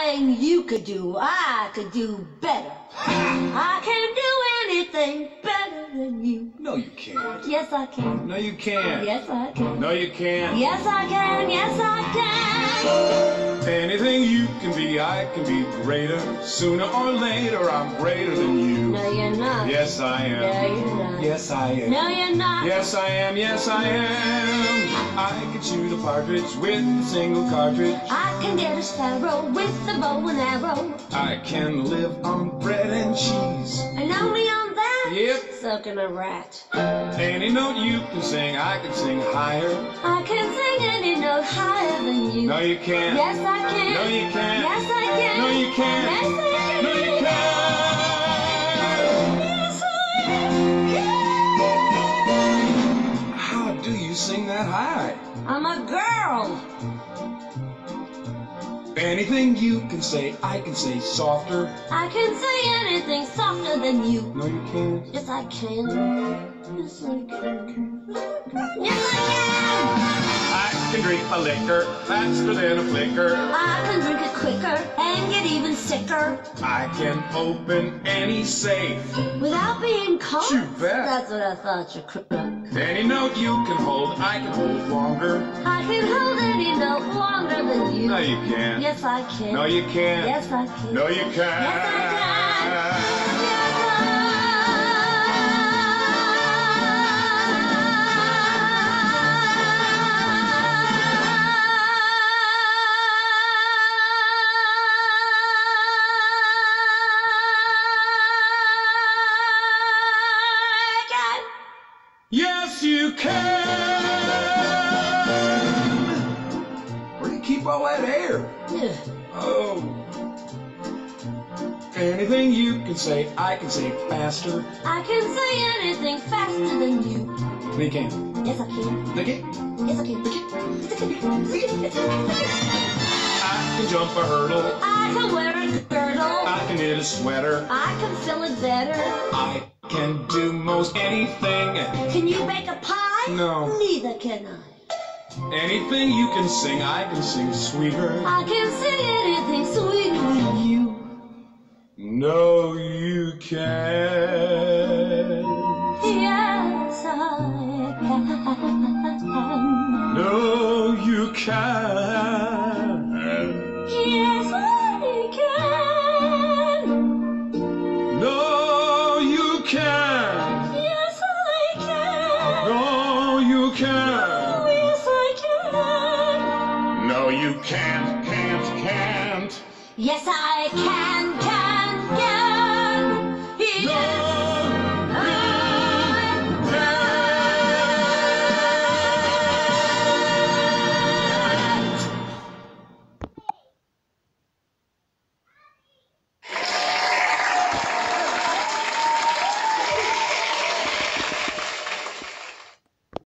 Anything you could do, I could do better. I can do anything better than you. No, you can't. Yes, I can. No, you can't. Yes, I can. No, you can't. Yes, I can. Yes, I can. Anything you can be, I can be greater. Sooner or later, I'm greater than you. No, you're not. Yes, I am. No, you're not. Yes, I am. No, you're not. Yes, I am. Yes, I am. I can shoot a partridge with a single cartridge. I can get a sparrow with a bow and arrow. I can live on bread and cheese. And only on that? Yep. So can a rat. Any note you can sing, I can sing higher. I can sing any note higher than you. No, you can't. Yes, I can. No, you can't. Yes, I can. No, you can't. Yes, I can. No, you can't. Yes, I can. How do you sing that high? I'm a girl. Anything you can say, I can say softer. I can say anything softer than you. No, you can't. Yes, I can. Yes, I can. Yes, I I can drink a liquor faster than a flicker. can. I can drink it quicker and get even sicker I can open any safe. without being caught. You bet. That's what I thought, you crook. Any note you can hold, I can hold longer. I can hold any note longer than you. No, you can't. Yes, I can. No, you can't. Yes, I can. No, you can't. Yes, I can. Yes, Yes, you can. Where do you keep all that air? Yeah. Oh. Anything you can say, I can say faster. I can say anything faster than you. No, you can't. Yes, I can. No, you can't. Yes, I can. I can jump a hurdle. I can wear a girdle. I can knit a sweater. I can feel it better. I can do most anything. Can you bake a pie? No. Neither can I. Anything you can sing, I can sing sweeter. I can sing anything sweeter than you. No, you can't. Yes, I can. No, you can't. Yes, I can. No, you can't. Yes, I can. No, you can't. Oh, yes, I can. No, you can't. Yes, I can.